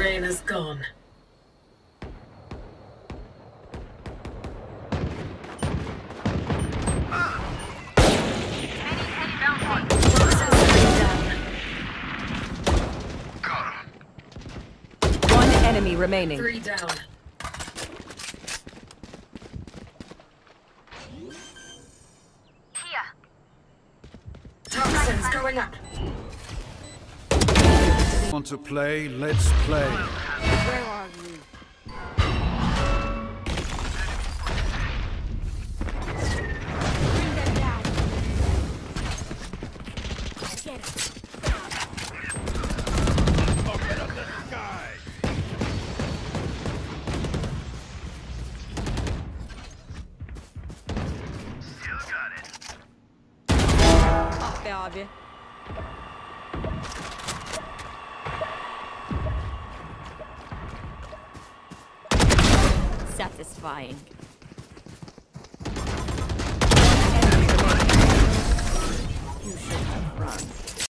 rain is gone. One enemy remaining. 3 down. Here. Toxins going up. Want to play? Let's play. Where are you? Bring them down. Get it. Open up the sky. Still got it. Ah be abi. Satisfying.